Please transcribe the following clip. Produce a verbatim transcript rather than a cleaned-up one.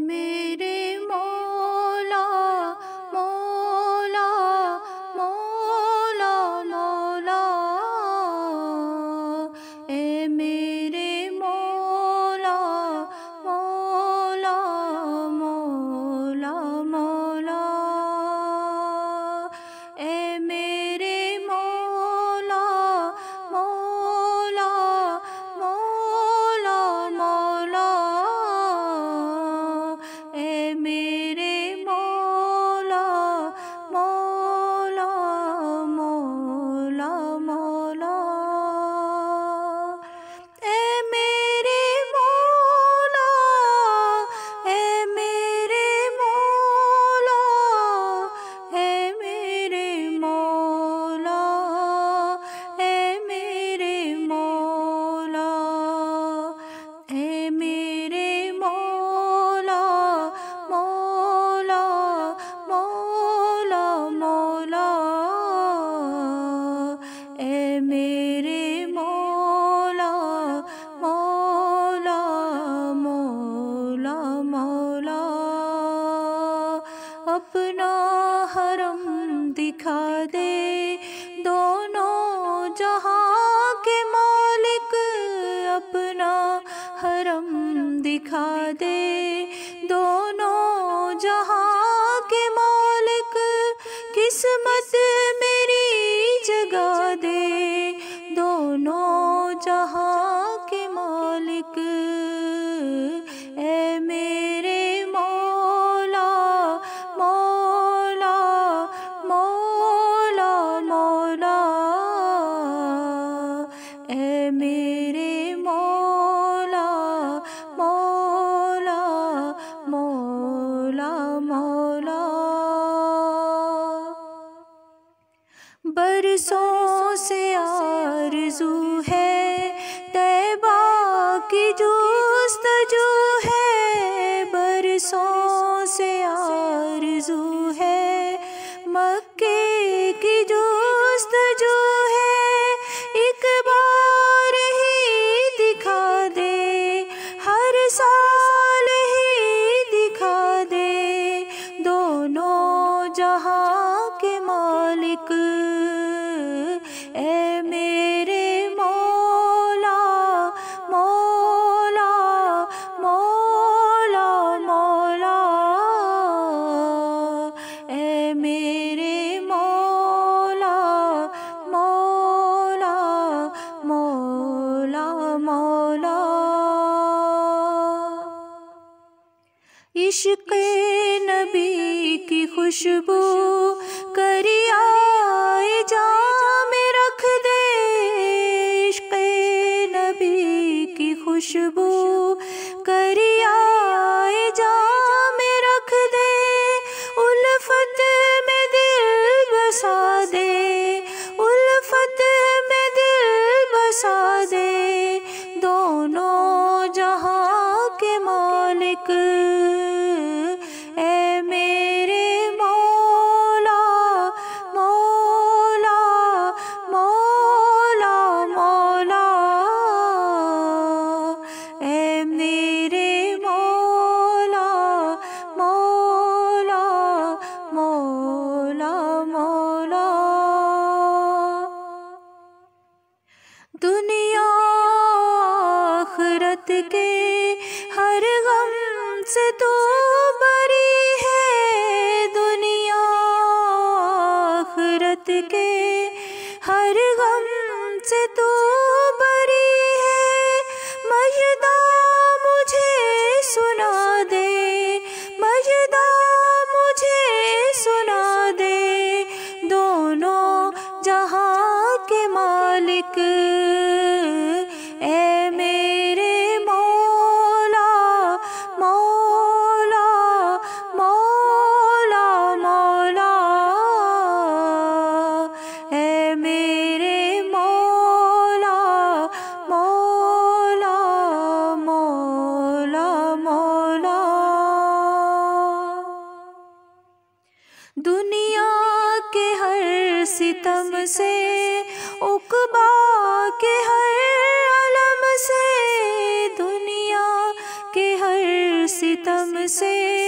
میرے مولا مولا مولا مولا، اے میرے مولا مولا مولا مولا، اے میرے مولا مولا مولا مولا، اے میرے مولا مولا مولا مولا، اے میرے مولا اے میرے مولا، اے میرے مولا اے میرے مولا، اے میرے مولا مولا مولا مولا، اے میرے مولا مولا مولا مولا، اپنا حرم دکھا دے دونوں جہاں کے مالک، اپنا حرم دکھا دے دونوں جہاں کے مالک، قسمت میری جگا دے دونوں جہاں کے مالک، اے میرے مولا مولا مولا مولا، اے میرے مولا مولا مولا مولا، برسوں سے آرزو ہے طیبہ کی جستجو ہے، برسوں سے آرزو ہے مکے کی جستجو ہے، ایک بار ہی دکھا دے ہر سال ہی دکھا دے دونوں جہاں کے مالک، اے میرے مولا مولا مولا مولا، اے میرے مولا مولا مولا مولا، عشق نبی کی خوشبو کریائے جام رکھ دے، عشق نبی کی خوشبو کریائے جام رکھ دے، الفت میں دل بسا دے الفت میں دل بسا دے دونوں جہاں کے مالک، اے میرے مولا مولا مولا مولا، اے میرے مولا مولا مولا مولا، دنیا آخرت کے ہر غم سے تو بری ہے، دنیا آخرت کے ہر غم سے تو بری ہے، مجدہ مجھے سنا دے مجدہ مجھے سنا دے دونوں جہاں کے مالک، اے میرے مولا مولا مولا مولا، اے میرے مولا مولا مولا مولا، دنیا کے ہر ستم سے عقبہ کے ہر علم سے، دنیا کے ہر ستم سے